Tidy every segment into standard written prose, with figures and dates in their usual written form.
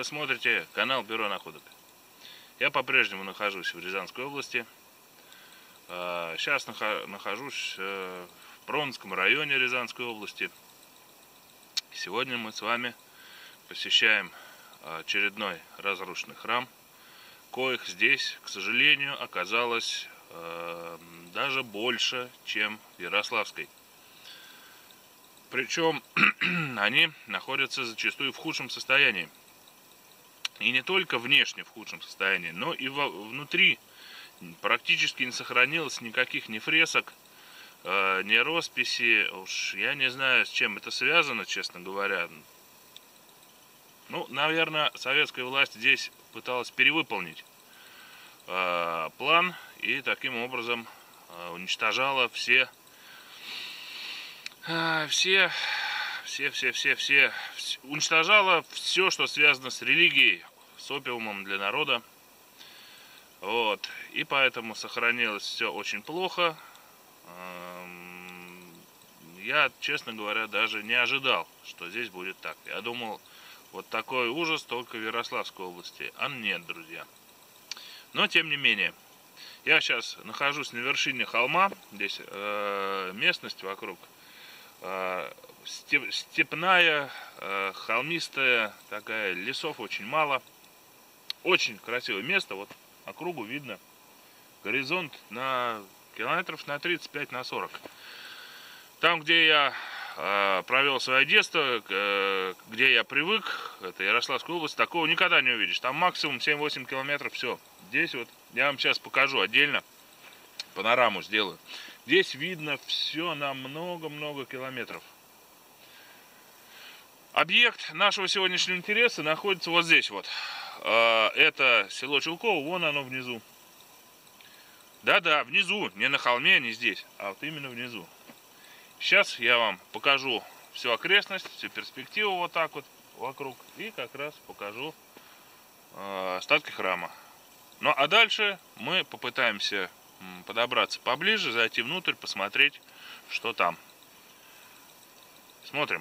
смотрите канал Бюро Находок. Я по-прежнему нахожусь в Рязанской области. Сейчас нахожусь в Пронском районе Рязанской области. Сегодня мы с вами посещаем очередной разрушенный храм, коих здесь, к сожалению, оказалось даже больше, чем в Ярославской. Причем они находятся зачастую в худшем состоянии. И не только внешне в худшем состоянии, но и внутри практически не сохранилось никаких ни фресок, ни росписи. Уж я не знаю, с чем это связано, честно говоря. Ну, наверное, советская власть здесь пыталась перевыполнить план и таким образом уничтожала уничтожала все, что связано с религией, с опиумом для народа. Вот. И поэтому сохранилось все очень плохо. Я, честно говоря, даже не ожидал, что здесь будет так. Я думал, вот такой ужас только в Ярославской области. А нет, друзья. Но, тем не менее, я сейчас нахожусь на вершине холма. Здесь местность вокруг степная, холмистая такая, лесов очень мало. Очень красивое место. Вот округу видно. Горизонт на километров на 35, на 40. Там, где я провел свое детство, где я привык, это Ярославская область, такого никогда не увидишь. Там максимум 7-8 километров, все. Здесь вот, я вам сейчас покажу отдельно, панораму сделаю. Здесь видно все на много-много километров. Объект нашего сегодняшнего интереса находится вот здесь вот. Это село Чулково, вон оно внизу. Да-да, внизу, не на холме, не здесь, а вот именно внизу. Сейчас я вам покажу всю окрестность, всю перспективу вот так вот вокруг. И как раз покажу остатки храма. Ну а дальше мы попытаемся подобраться поближе, зайти внутрь, посмотреть, что там. Смотрим.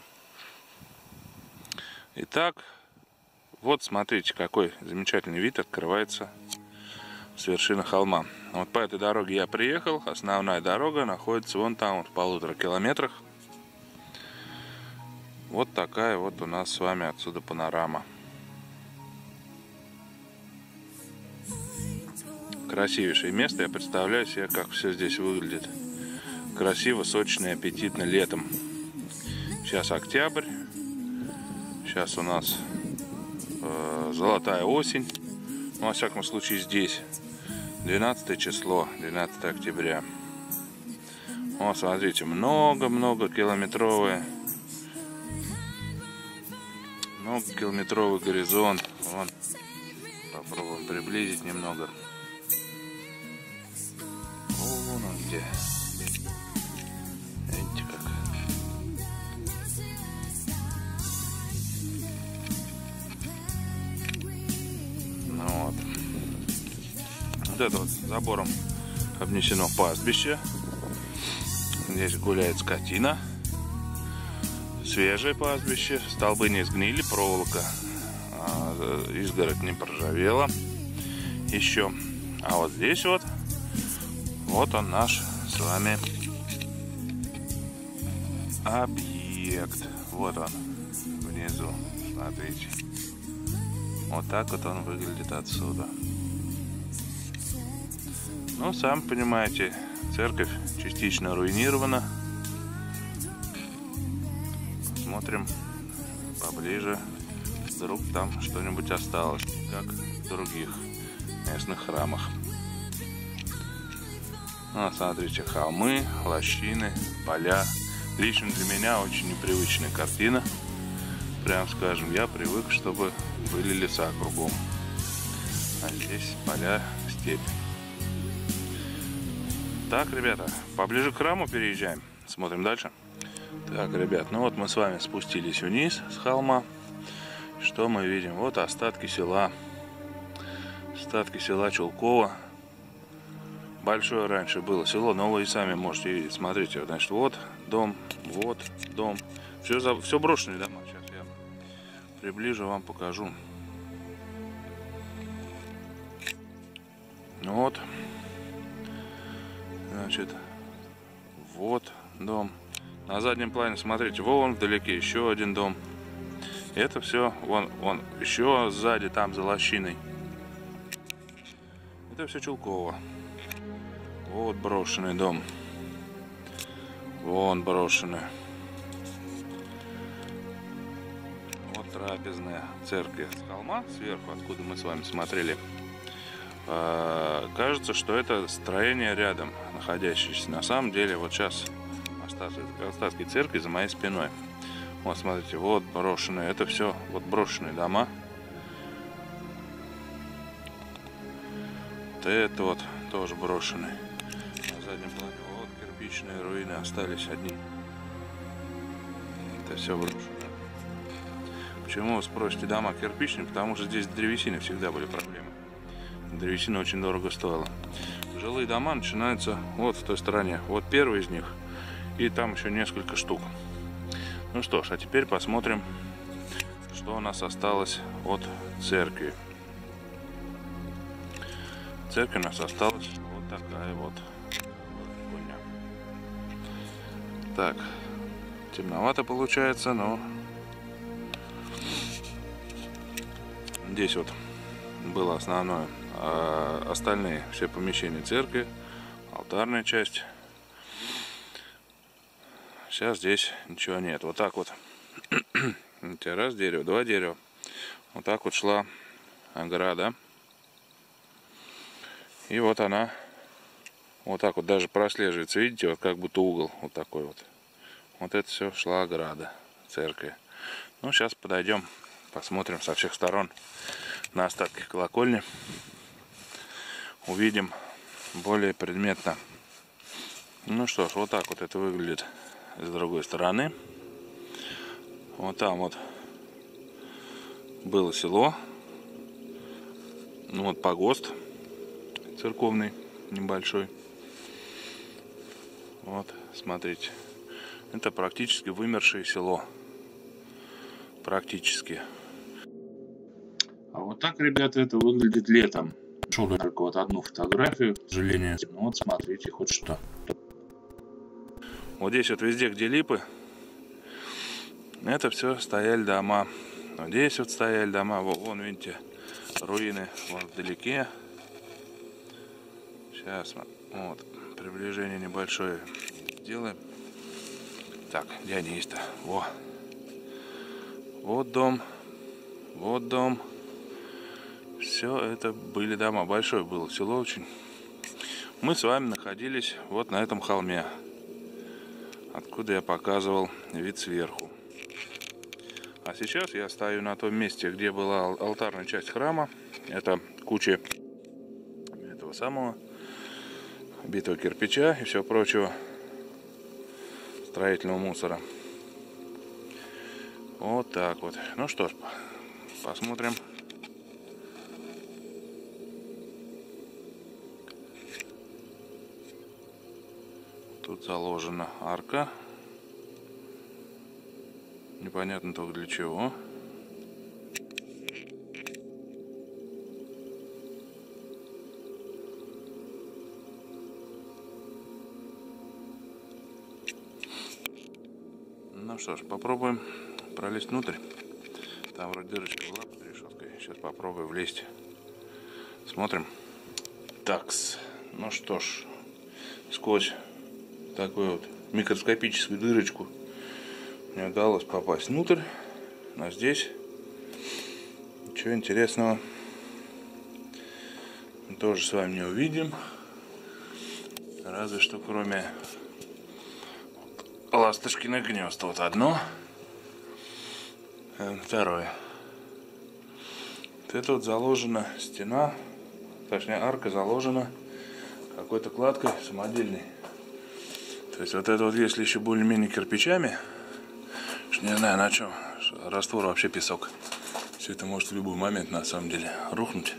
Итак, вот смотрите, какой замечательный вид открывается с вершины холма. Вот по этой дороге я приехал. Основная дорога находится вон там, вот, в 1,5 километрах. Вот такая вот у нас с вами отсюда панорама. Красивейшее место. Я представляю себе, как все здесь выглядит. Красиво, сочно и аппетитно летом. Сейчас октябрь. Сейчас у нас золотая осень. Ну, во всяком случае, здесь 12 число, 12 октября. Вот, смотрите, много-много километровый горизонт. Вон, попробуем приблизить немного. Вон он где. Видите как. Ну вот. Вот это вот забором обнесено пастбище. Здесь гуляет скотина. Свежее пастбище. Столбы не сгнили, проволока, изгородь не проржавела еще. А вот здесь вот, вот он наш с вами объект. Вот он внизу. Смотрите. Вот так вот он выглядит отсюда. Ну, сами понимаете, церковь частично руинирована. Смотрим поближе. Вдруг там что-нибудь осталось, как в других местных храмах. Ну, смотрите, холмы, лощины, поля. Лично для меня очень непривычная картина. Прям скажем, я привык, чтобы были леса кругом. А здесь поля, степь. Так, ребята, поближе к храму переезжаем. Смотрим дальше. Так, ребят, ну вот мы с вами спустились вниз с холма. Что мы видим? Вот остатки села. Остатки села Чулково. Большое раньше было село, но вы и сами можете видеть. Смотрите, значит, вот дом, вот дом. Все брошенные дома. Сейчас я приближу, вам покажу. Вот. Значит, вот дом. На заднем плане, смотрите, вон вдалеке еще один дом. Это все, вон еще сзади, там за лощиной. Это все Чулково. Вот брошенный дом. Вон брошенный. Вот трапезная церковь с холма, сверху, откуда мы с вами смотрели. Кажется, что это строение рядом находящееся. На самом деле, вот сейчас остатки церкви за моей спиной. Вот, смотрите, вот брошенные. Это все вот брошенные дома. Вот это вот тоже брошенный. На заднем плане вот кирпичные руины остались одни. Это все брошено. Почему, вы спросите, дома кирпичные? Потому что здесь древесины всегда были проблемы. Древесина очень дорого стоила. Жилые дома начинаются вот в той стороне. Вот первый из них. И там еще несколько штук. Ну что ж, а теперь посмотрим, что у нас осталось от церкви. Церковь у нас осталась вот такая вот. Так, темновато получается, но здесь вот было основное. А остальные все помещения церкви, алтарная часть. Сейчас здесь ничего нет. Вот так вот. Раз дерево, два дерева. Вот так вот шла ограда. И вот она. Вот так вот даже прослеживается. Видите, вот как будто угол. Вот такой вот. Вот это все шла ограда церкви. Ну, сейчас подойдем, посмотрим со всех сторон на остатки колокольни. Увидим более предметно. Ну что ж, вот так вот это выглядит с другой стороны. Вот там вот было село. Ну вот погост церковный небольшой. Вот, смотрите. Это практически вымершее село. Практически. А вот так, ребята, это выглядит летом. Нашел только вот одну фотографию, к сожалению. Ну вот смотрите, хоть что. Вот здесь вот везде, где липы, это все стояли дома. Вот здесь вот стояли дома. Вон, видите, руины вон вдалеке. Сейчас вот приближение небольшое сделаем. Так, где они есть-то? Во. Вот дом. Вот дом. Все это были дома. Большое было село очень. Мы с вами находились вот на этом холме, откуда я показывал вид сверху. А сейчас я стою на том месте, где была алтарная часть храма. Это куча этого самого битого кирпича и все прочего строительного мусора. Вот так вот. Ну что ж, посмотрим. Тут заложена арка. Непонятно только для чего. Ну что ж, попробуем пролезть внутрь. Там вроде дырочка была под решеткой. Сейчас попробую влезть. Смотрим. Такс. Ну что ж, сквозь такую вот микроскопическую дырочку мне удалось попасть внутрь. Но здесь ничего интересного мы тоже с вами не увидим. Разве что кроме ласточкиных гнезд. Вот одно. Второе. Вот это вот заложена стена, точнее арка заложена какой-то кладкой самодельной. То есть вот это вот, если еще более-менее кирпичами, не знаю на чем, раствор вообще песок. Все это может в любой момент на самом деле рухнуть.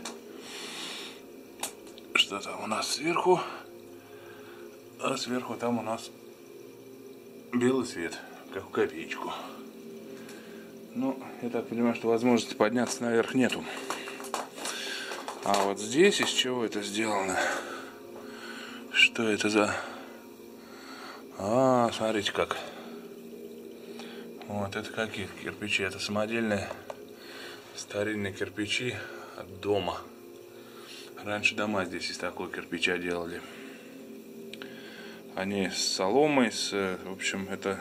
Что там у нас сверху? А сверху там у нас белый свет, как в копеечку. Ну, я так понимаю, что возможности подняться наверх нету. А вот здесь из чего это сделано? Что это за... Смотрите как. Вот это какие кирпичи. Это самодельные старинные кирпичи от дома. Раньше дома здесь из такого кирпича делали. Они с соломой, в общем, это...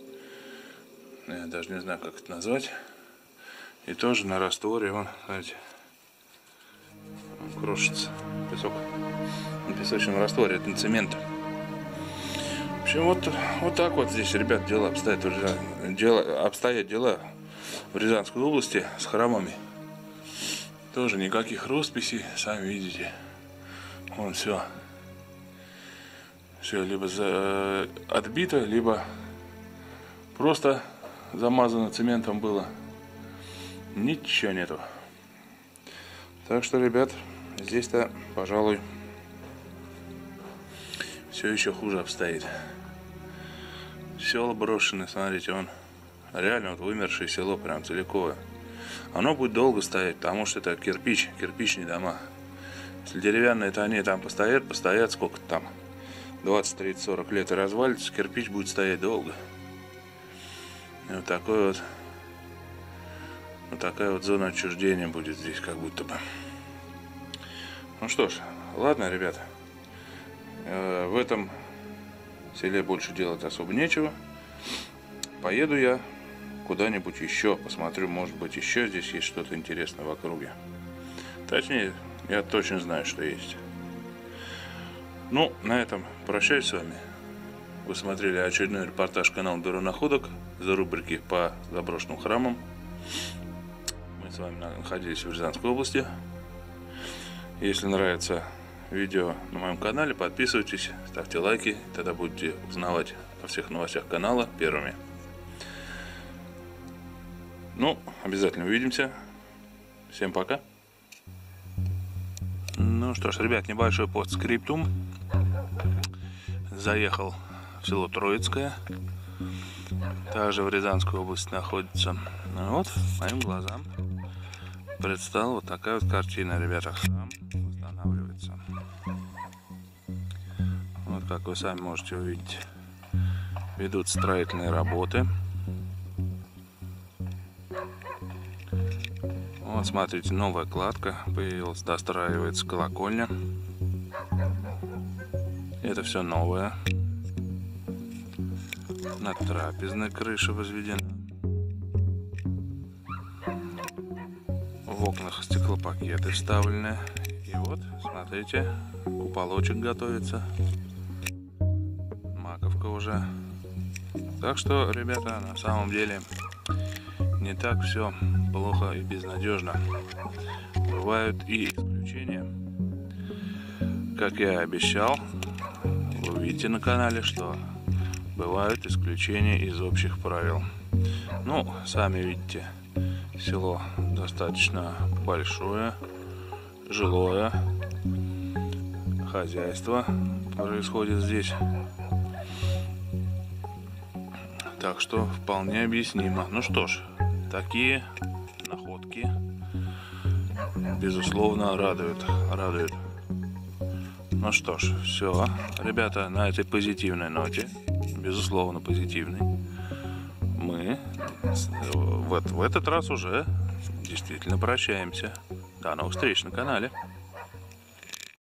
Я даже не знаю, как это назвать. И тоже на растворе, вон, знаете, крошится песок. На песочном растворе, это не цемент. В общем, вот так вот здесь, ребят, дела обстоят в Рязанской области с храмами. Тоже никаких росписей, сами видите. Вон все. Все либо отбито, либо просто замазано цементом было. Ничего нету. Так что, ребят, здесь-то, пожалуй, все еще хуже обстоит. Села брошены, смотрите, он реально вот вымершее село, прям целиковое. Оно будет долго стоять, потому что это кирпичные дома. Если деревянные, то они там постоят сколько там, 20, 30, 40 лет и развалится, кирпич будет стоять долго. И вот такая вот зона отчуждения будет здесь, как будто бы. Ну что ж, ладно, ребята. В этом селе больше делать особо нечего. Поеду я куда-нибудь еще, посмотрю, может быть, еще здесь есть что-то интересное в округе. Точнее, я точно знаю, что есть. Ну, на этом прощаюсь с вами. Вы смотрели очередной репортаж канала Бюро Находок за рубрики по заброшенным храмам. Мы с вами находились в Рязанской области. Если нравится видео на моем канале, подписывайтесь, ставьте лайки, тогда будете узнавать о всех новостях канала первыми. Ну, обязательно увидимся. Всем пока. Ну что ж, ребят, небольшой постскриптум. Заехал в село Троицкое. Также в Рязанской области находится. Ну вот, моим глазам предстала вот такая вот картина, ребята. Храм восстанавливается. Вот как вы сами можете увидеть, ведут строительные работы. Вот смотрите, новая кладка появилась, достраивается колокольня. Это все новое. На трапезной крыше возведена. В окнах стеклопакеты вставлены. И вот, смотрите, куполочек готовится. Маковка уже. Так что, ребята, на самом деле не так все плохо и безнадежно. Бывают и исключения. Как я и обещал, вы увидите на канале, что бывают исключения из общих правил. Ну, сами видите, село достаточно большое, жилое, хозяйство происходит здесь. Так что вполне объяснимо. Ну что ж, такие находки, безусловно, радуют. Ну что ж, все, ребята, на этой позитивной ноте, безусловно позитивной, мы в этот раз уже действительно прощаемся. До новых встреч на канале.